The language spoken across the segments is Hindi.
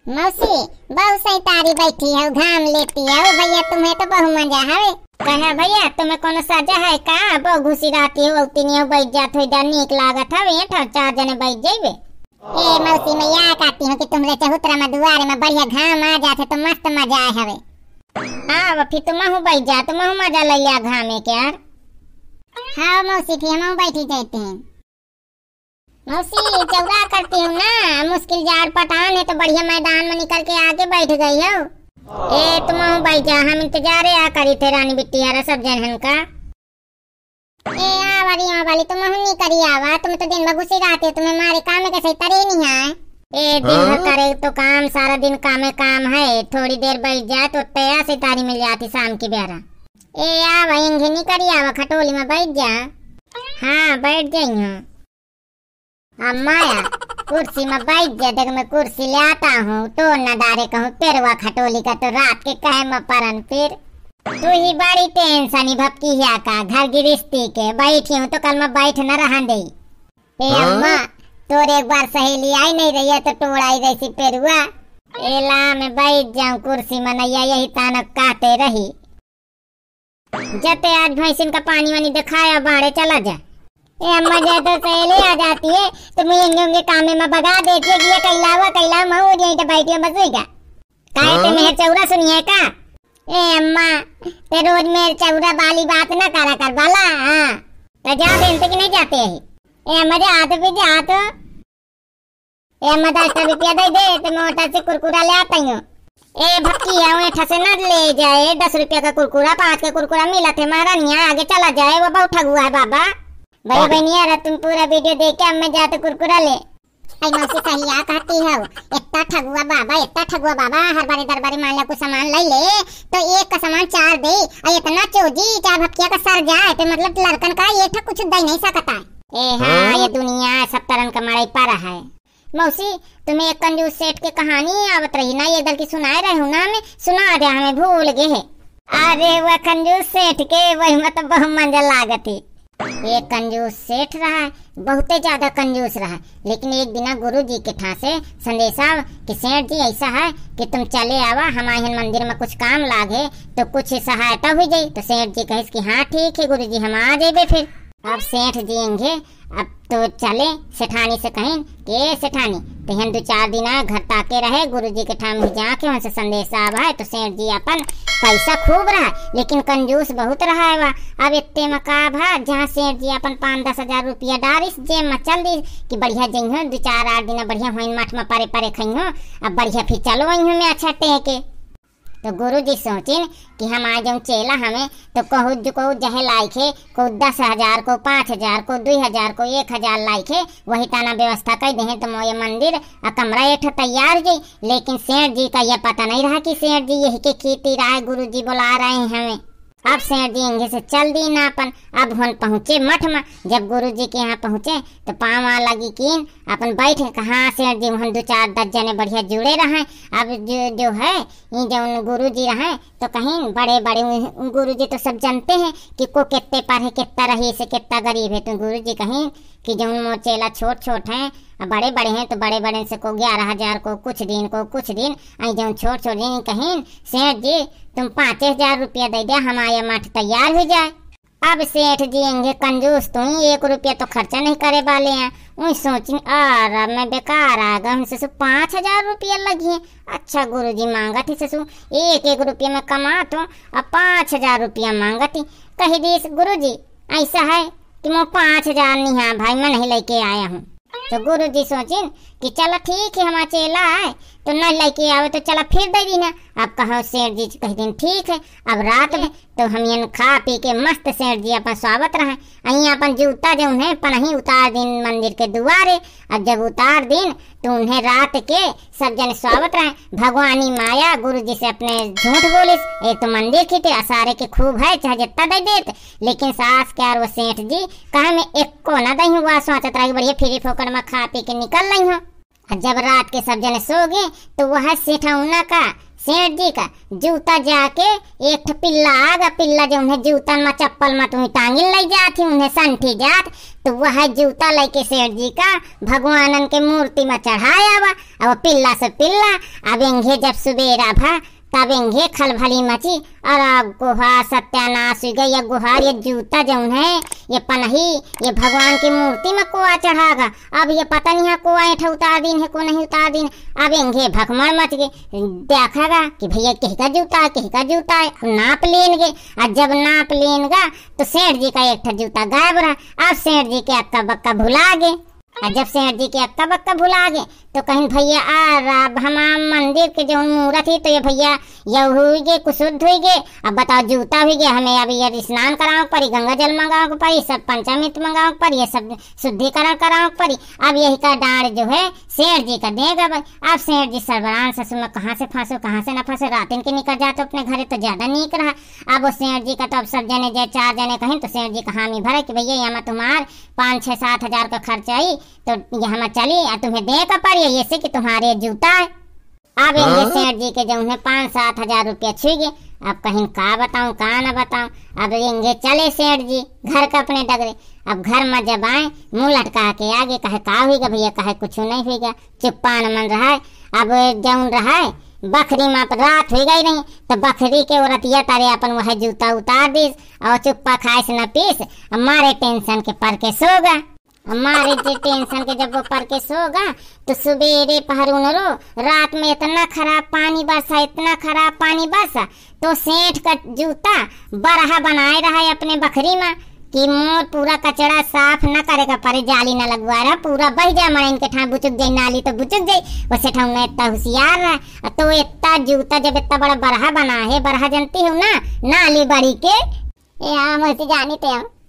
मौसी बहुत सही तारी बैठी है, घाम लेती है भैया, तुम्हें तो बहु मजा है। कहे भैया तुम्हें कोनो सजा है का? बहु घुसी रहती हो तीनियो बैठ जात हो, इधर नीक लागत है, चार जने बैठ जाइबे। ए मौसी मैं या कहती हूँ कि तुमरे चबूतरा में दुआरे में बढ़िया घाम आ जाते तो मस्त मजा आए हवे। हाँ फिर तुम बैठ जा, तुम मजा ले लिया घामे के यार। हाँ मौसी फिर हम बैठी जाते हैं। मौसी चौरा करती हूँ ना, मुश्किल जाड़ पटान है तो बढ़िया मैदान में निकल के आगे बैठ गई हो। ए तुम बैठ जा, हम इंतजार आ करी थे रानी बिट्टी यार सब जनहन का। ए आ वाली तुम नहीं करी आवा, तुम तो दिन भर घुसी रहते हो, तुम्हें मारे काम में कैसे तरी नहीं है। ए दिन भर करे तो काम, सारा दिन काम है, थोड़ी देर बैठ जाए तो तया से तारी मिल जाती शाम की बेरा। ए आ भाई इंगे नहीं करी आवा, खटोली में बैठ जा। हाँ बैठ जाई हूँ। माया कुर्सी में बैठ जा, देख मैं कुर्सी ले आता हूँ तो न डारे कहूँ पेरवा खटोली का तो रात के कहे में परन। फिर तू ही बड़ी टेंशन भपकी हिया का घर गिरस्ती के, बैठी हूँ तो कल मैं बैठ न रहा दे। ए अम्मा तोर एक बार सहेली आई नहीं रही है तो टोड़ाई जैसी पेरुआ। एला मैं बैठ जाऊँ कुर्सी में, नैया यही तानक कहते रही। जते आज भैंसिन का पानी वानी दिखाया बाड़े चला जा। ए अम्मा जब तो सहेली आ जाती है तो मुझे कामे में भगा देती है कि ये कैला महू यहीं तो बैठी बसेगा। काहे ते मेरे चौरा सुनिए का? ए अम्मा ते रोज मेरे चौरा वाली बात ना करा कर बाला। हाँ तो जा देते कि नहीं जाते है। ए अम्मा जा तो भी जा तो। ए अम्मा 10 रुपया दे तो मैं होटल से कुरकुरा ले आता हूँ। ए भक्की है ठसे न ले जाए, 10 रुपया का कुरकुरा 5 का कुरकुरा मिला थे महारानिया, आगे चला जाए वो बहुत ठगुआ है बाबा। भाई बहनिया तुम पूरा वीडियो देख के अब मैं जाते कुरकुरा ले। आई मौसी सही आ कहती है, इतना ठगुआ बाबा हर बारी दरबारी मान ला कुछ सामान ले ले तो एक का सामान 4 दे, और इतना चोजी 4 भक्किया का सर जाए तो मतलब लड़कन का ये कुछ दे नहीं सकता है। ए हाँ ये दुनिया सब तरह का मड़ाई पा रहा है। मौसी तुम्हें एक कंजूस सेठ की कहानी आवत रही ना, ये दल की सुनाए रहे हो ना, हमें सुना दे, हमें भूल गए है। अरे वह कंजूस सेठ के वही मतलब बहुत मजा लागती। एक कंजूस सेठ रहा है, बहुत ज्यादा कंजूस रहा, लेकिन एक दिन गुरुजी के ठा से संदेशा कि सेठ जी ऐसा है कि तुम चले आवा हमारे मंदिर में कुछ काम लागे तो कुछ सहायता हो जाये। तो सेठ जी कहे कि हाँ ठीक है गुरुजी हम आ जाए। फिर अब सेठ जी इंगे अब तो चले सेठानी से कहें कि सेठानी तो 2-4 दिन घर ताके रहे गुरुजी के ठाम जाके वहाँ से संदेशा आवा है। तो सेठ जी अपन पैसा खूब रहा लेकिन कंजूस बहुत रहा है। अब इतने मकाब है जहाँ सेठ जी अपन 5-10 हजार रुपया डारिस जेब में चल दी कि बढ़िया जइहो 2-4-8 दिन बढ़िया हो मठ में परे खइहो, अब बढ़िया फिर चलो वही में अच्छा टेके। तो गुरुजी सोचिन कि हम आ जाऊँ चेला हमें तो को जहे लाइके को 10,000 को 5,000 को 2,000 को 1,000 लाइके वही ताना व्यवस्था कर दे तो मोये मंदिर कमरा एक तैयार जी। लेकिन सेठ जी का यह पता नहीं रहा कि सेठ जी यही के खेती रहा गुरुजी बुला रहे हैं हमें। अब सेठ जी इंगे से चल दी ना अपन, अब हम पहुँचे मठ में। जब गुरुजी के यहाँ पहुँचे तो पाँव लगी कीन अपन बैठे, कहाँ सेठ जी वहाँ 2-4-10 जने बढ़िया जुड़े रहे। अब जो है ये जो गुरुजी रहे तो कहीं बड़े गुरुजी तो सब जानते हैं कि को कितने पर है कितना रही से कितना गरीब है। तो गुरुजी कहीं कि जो मोचेला छोट हैं बड़े हैं तो बड़े से को 11,000 को कुछ दिन आई जो छोट दिन कहीं सेठ जी तुम 5,000 रुपया दे दिया हमारे मठ तैयार हो जाए। अब सेठ जी इंगे कंजूस तो 1 रुपया तो खर्चा नहीं करे वाले हैं। वही सोची और मैं बेकार आ गया हमसे 5,000 रुपया लगी। अच्छा गुरुजी मांगा थी ससु 1 रुपया में कमा तो अब 5,000 रुपया मांगा थी। कही दी गुरुजी ऐसा है कि मैं 5,000 नहीं है भाई मैं नहीं लेके आया हूँ। तो गुरुजी सोचिन कि चलो ठीक है हमारा चेला है तो न लेके आवे तो चला फिर दे दी ना। अब कहो सेठ जी कह दिन ठीक है। अब रात में तो हम ये खा पी के मस्त सेठ जी अपन स्वागत रहे। अही अपन जूता जो उन्हें पनही उतार दिन मंदिर के दुआरे। अब जब उतार दिन तो उन्हें रात के सब जन स्वागत रहे। भगवानी माया गुरुजी से अपने झूठ बोलिस ये तो मंदिर की थे सारे के खूब है चाहे जितना दे देते, लेकिन सास के और वो सेठ जी कहा मैं एक को न दही हुआ सोचत रही बढ़िया फिरी फोकड़ में खा पी के निकल रही हूँ। जब रात के सब जने सो गए तो वह सेठौना का सेठ जी का जूता जाके एक ठो पिल्ला आगा, पिल्ला जो उन्हें जूता में चप्पल में तुम्हें टांगिल लग जाती, उन्हें संठी जात, तो वह जूता लेके सेठ जी का भगवानन के मूर्ति में चढ़ाया हुआ। अब पिल्ला से पिल्ला अब इंगे जब सुबेरा भा तब इंगे खलभली मची और अब गुहा सत्यानाश हो गई। गुहार ये जूता जो है ये पनही ये भगवान की मूर्ति में कोआ चढ़ागा। अब ये पता नहीं है कोआ ऐठा उतार दिन है को नहीं उतार दिन। अब इंगे भगवान मच गए, देखागा कि भैया कहीं का जूता है कहीं का जूता है। नाप लेंगे और जब नाप लेंगा तो सेठ जी का एक ठा जूता गायब रहा। अब सेठ जी के अक्का बक्का भुला गए। और जब सेठ जी के अक्का बक्का भुला गए तो कहीं भैया हमाम मंदिर के जो मूर्त थी तो ये भैया ये हुई गए कुशुद्ध हुई गए। अब बताओ जूता हुई गए, हमें अब ये स्नान कराओ पड़ी, गंगा जल मंगाओ पड़ी, सब पंचामृत मंगाओ पड़ी, ये सब शुद्धिकरण कराओ पड़ी। अब यही का डांड जो है सेठ जी का देगा भाई। अब सेठ जी सरबरान ससुर में कहाँ से फंसो कहाँ से न फंसो, रात इनके निकल जाते अपने घरे तो ज्यादा नीक रहा। अब वो सेठ जी का तो अब सब जने जय 4 जने कहें तो सेठ जी का हामी भरे कि भैया यहाँ तुम्हार 5-6-7 हजार का खर्च आई तो यहाँ चली और तुम्हें दे का पड़ी ये से कि तुम्हारे जूता है। अब ये सेठ जी के जो उन्हें 5-7 हजार रुपया छू गए। अब कहीं का बताऊं का न बताऊं। अब ये चले सेठ जी घर का अपने डगरे। अब घर में जब आए मुंह लटका के आगे कहे का हुईगा भैया, कहे कुछ नहीं हुईगा, चुप्पा न मन रहा है। अब जौन रहा है बकरी में रात हो गई नहीं तो बकरी के औरतिया तारे अपन वह जूता उतार दीस और चुप्पा खाइस न पीस हमारे टेंशन के पर के सोगा। हमारे टेंशन के जब वो पर के सोगा तो सुबेरे पहरुन रो रात में इतना खराब पानी बरसा इतना खराब पानी बरसा तो सेठ का जूता बरहा बनाए रहा है अपने बकरी में कि मोर पूरा कचरा साफ न करेगा पर जाली न लगवा रहा पूरा बह जाए मरे इनके ठाम बुचुक जाए नाली तो बुचुक जाए। वैसे ठाम में इतना होशियार रहा तो इतना जूता जब इतना बड़ा बरहा बना है, बरहा जानती हूँ ना नाली बड़ी के जानी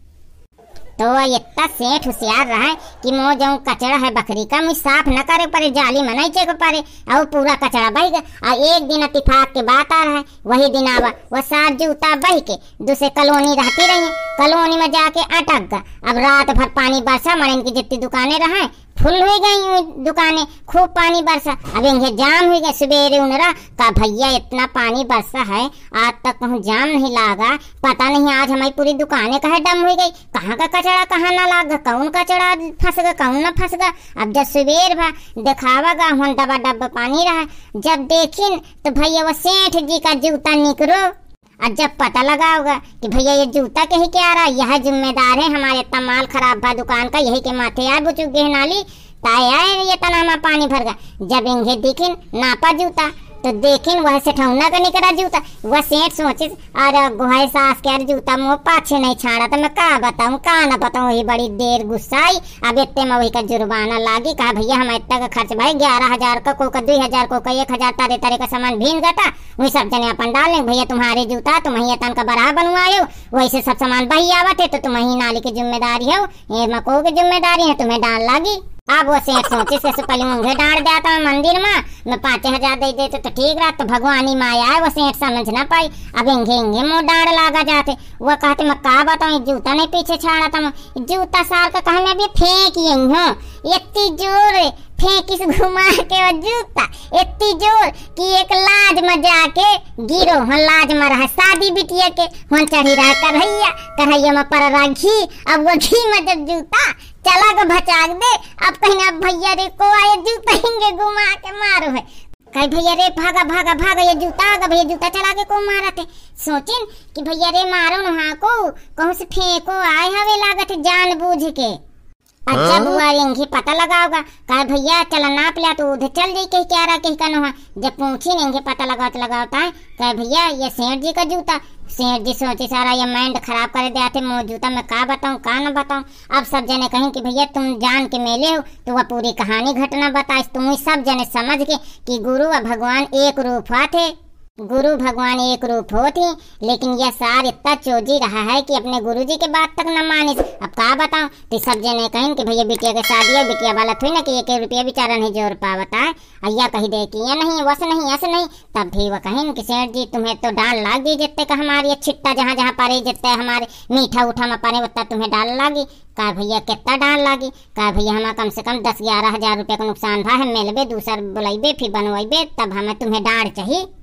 तो इतना सेठ होशियार रहा है कि मो जो कचरा है बकरी का मुझे साफ न करे परे जाली में नहीं चेक परे और पूरा कचरा बह गया। और एक दिन इत्तेफाक के बात आ रहा है वही दिन आवा वह साथ जूता बह के दूसरे कॉलोनी रहती रही, कॉलोनी में जाके अटक गया। अब रात भर पानी बरसा मरीन की जितनी दुकानें रहा फुल हो गई दुकानें, खूब पानी बरसा। अब इन्हें जाम हो गया। सवेरे उनरा का भैया इतना पानी बरसा है आज तक कहूँ जाम नहीं लागा, पता नहीं आज हमारी पूरी दुकानें कहे डम हो गई, कहाँ का कचरा कहाँ ना लागा, कौन कचरा फंस गया कौन ना फंस गया। अब जब सवेर भा दिखावागा हम डब्बा डब्बा पानी रहा, जब देखिन तो भैया वो सेठ जी का जूता निकलो। और जब पता लगा होगा कि भैया ये जूता कहीं क्या आ रहा, यह जिम्मेदार है हमारे इतना माल खराब भा दुकान का, यही के माथे यार बुचुक गए नाली ताया है ये तनामा पानी भर गया। जब इन्हें दिखिन नापा जूता तो देखिन वह से ठौना का निकला जूता। वह सेठ सोचे और गुहाय सास के जूता मुँह पाछे नहीं छाड़ा तो मैं का बताऊँ का ना बताऊँ। वही बड़ी देर गुस्सा आई। अब इतने में वही का जुर्माना लागी, कहा भैया हमारे इतना का खर्च भाई 11,000 का को 2,000 को 1,000 तारे तारे का सामान भीन गता वही सब जने अपन डाल लें भैया तुम्हारे जूता तुम ही तन का बराह बनवाए हो वैसे सब सामान बही आवत है तो तुम ही नाली की जिम्मेदारी हो, ये मको की जिम्मेदारी है तुम्हें डाल लागी। अब वो सेठ सोचे से पहले मुंगे डाल देता हूँ मंदिर में मैं 5,000 दे देते तो ठीक रहा, तो भगवानी माया है वो सेठ समझ ना पाई। अब इंगे मुँह डांड लागा जाते वो कहते मैं का बताऊँ जूता नहीं पीछे छाड़ा था मैं जूता साल का कहा मैं अभी फेंक यही हूँ इतनी जोर फेंकिस घुमा के वो जूता इतनी जोर कि एक लाज में जाके गिरो हाँ लाज में रहा शादी बिटिया के वहाँ चढ़ी रहा कढ़ैया में पर रहा घी। अब वो घी में जब जूता चला के भचाक दे अब कहीं अब भैया रे को आए जूता हिंगे घुमा के मारो है कहीं भैया रे भागा भागा भागा ये जूता आगा भैया जूता चला के को मारा थे। सोचिन कि भैया रे मारो वहाँ को कहूँ से फेंको आए हवे लागत जान बूझ के। अच्छा बुआ इनकी पता लगा होगा कहा भैया चला नाप लिया तो उधर चल जाई कहीं क्या रहा कहीं का नहा। जब पूछी इनके पता लगाता है कहे भैया ये सेठ जी का जूता। सेठ जी सोचे सारा ये माइंड खराब कर दिया थे मो जूता मैं का बताऊँ का न बताऊँ। अब सब जने कहें कि भैया तुम जान के मेले हो तो वह पूरी कहानी घटना बताए तुम सब जने समझ के कि गुरु और भगवान एक रूप थे, गुरु भगवान एक रूप होती लेकिन यह सार इतना चोजी रहा है कि अपने गुरु जी के बात तक न मानिस। अब का बताऊं तो सब जने कहें कि भैया बिटिया के शादी है बिटिया वाला थोड़ी ना कि 1 रुपया बेचारा नहीं जोर पावता है अय्या कही दे कि ये नहीं वस नहीं ऐसे नहीं। तब भी वह कहें कि सेठ जी तुम्हें तो डाल लाग दी जितने का हमारी छिट्टा जहाँ जहाँ पारे जितने हमारे मीठा उठा में पारे उतना तुम्हें डाल लागी। कहा भैया कितना डाल लागी, कहा भैया हमें कम से कम 10-11 हजार रुपये का नुकसान भा है मेलबे दूसर बुलाइबे फिर बनवाइबे तब हमें तुम्हें डाल चाहिए।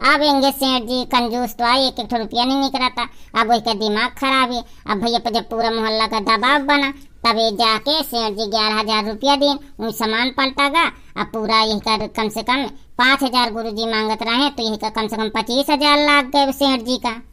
अब एंगे सेठ जी कंजूस तो आए, एक एक रुपया नहीं निकलता। अब वही का दिमाग खराब है। अब भैया पर जब पूरा मोहल्ला का दबाव बना तब ये जाके सेठ जी 11,000 रुपया दिन उन सामान पलटा गा। अब पूरा यही का कम से कम 5,000 गुरुजी मांगत रहे, तो यही का कम से कम 25,000 लाग गए सेठ जी का।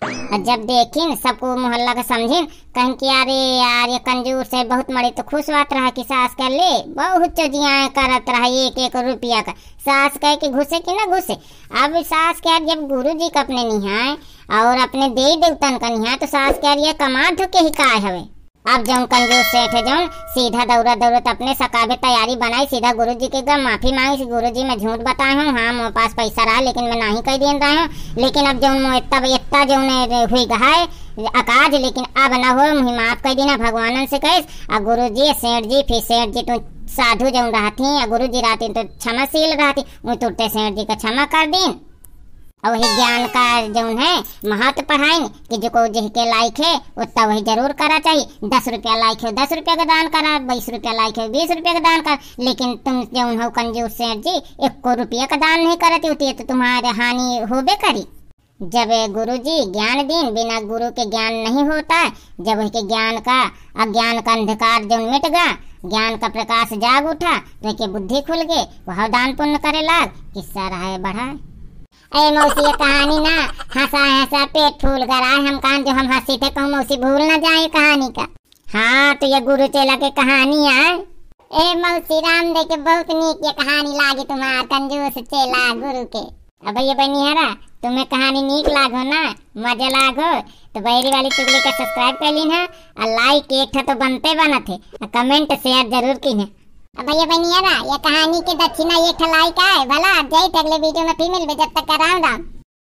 जब देखिन सबको मोहल्ला का समझिन, कहें कि अरे यार ये कंजूस है, बहुत मड़ी तो खुश बात रहा कि सास कर ले बहुत चजिया करत रहा एक एक रुपया का। सास कह के घुसे कि ना घुसे। अब सास कह जब गुरु जी का अपने निहाय और अपने देवी देवतन का निहाय, तो सास कह रही कमा धुके ही काय हवे। अब जौन कंजूस सेठ है जौन सीधा दौरा दौड़त अपने सकाबे तैयारी बनाई, सीधा गुरुजी के गम माफी मांगी। गुरुजी मैं झूठ बताया हूँ, हाँ मेरे पास पैसा रहा लेकिन मैं नहीं कह देन रहा हूँ। लेकिन अब जौन मो इतना जौन हुई गहाय अकाज, लेकिन अब न हो मुझे माफ कर देना भगवानन से कहे। और गुरुजी सेठ जी फिर सेठ जी तुम साधु जौन रहती या गुरुजी रहती तो क्षमाशील रहती, वो तुरते सेठ जी का क्षमा कर दीन। और वही ज्ञान का जौन है महत्व पढ़ाएंगे कि जो को जिसके लायक है उतना वही जरूर करा चाहिए। 10 रुपया लायक है 10 रुपया का दान करा, 20 रुपया लायक है 20 रुपया का दान कर। लेकिन तुम जौन हो कंजूस सेठ जी 1 रुपया का दान नहीं करती होती है, तो तुम्हारे हानि होबे करी। जब गुरु जी ज्ञान दीन, बिना गुरु के ज्ञान नहीं होता। जब वही ज्ञान का अज्ञान का अंधकार जौन मिट गया, ज्ञान का प्रकाश जाग उठा, तो के बुद्धि खुल गए, वह दान पुण्य करे लाग, किस्सा रहा है बढ़ा। अरे मौसी ये कहानी ना हंसा हंसा पेट फूल कर आए। हम कहां जो हम हंसी थे कहूँ मौसी भूल ना जाए कहानी का। हाँ तो ये गुरु चेला के कहानी है। ए मौसी राम दे के बहुत नीक ये कहानी लागी तुम्हार कंजूस चेला गुरु के। अब भैया बनिहारा तुम्हें कहानी नीक लागो ना, मजा लागो तो बैरी वाली चुगली का सब्सक्राइब कर लीन है, और लाइक एक तो बनते बना थे, कमेंट शेयर जरूर की है। भैया बनियारा ये कहानी के दक्षिणा एक लाइक आए भला जय अगले वीडियो में फिर मिलबे, जब तक राम राम।